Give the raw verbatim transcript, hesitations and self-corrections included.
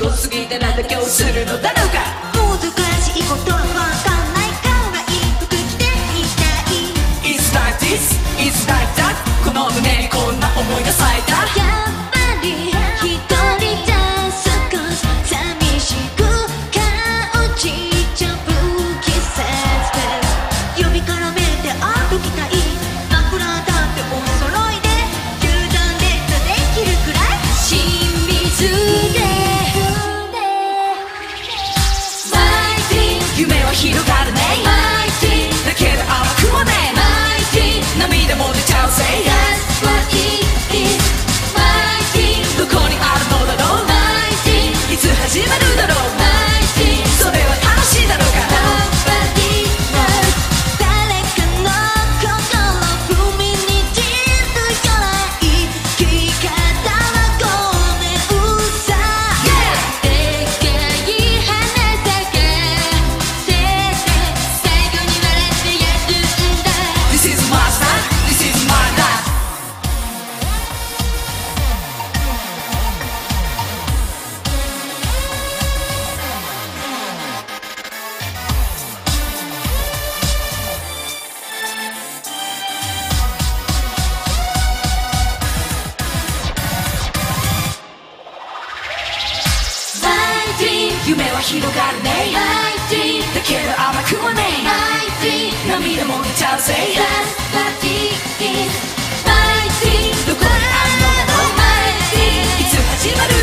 遅すぎてなんだ今日するのだろうか。 難しいことはわかんない可愛い服着ていたい。 It's like this, it's like that この胸にこんな思いが咲いた。 やっぱり一人じゃ少し寂しく感じちゃう季節です。呼びからめて歩きたい。枕だってお揃いで牛丼デートできるくらい親密で夢は広がるね だけど甘くはね涙も出ちゃうぜ That's what it is どこにあるのだろういつ始まるだろうそれは楽しいだろうか。 誰かの心踏みにじるような生き方はごめんさ。でかい花咲かせて最後に笑ってやるんだ。 This is my style, this is my life 夢は広がるねだけど甘くはね涙も出ちゃうぜ That's what it is どこにあるのだろういつ始まる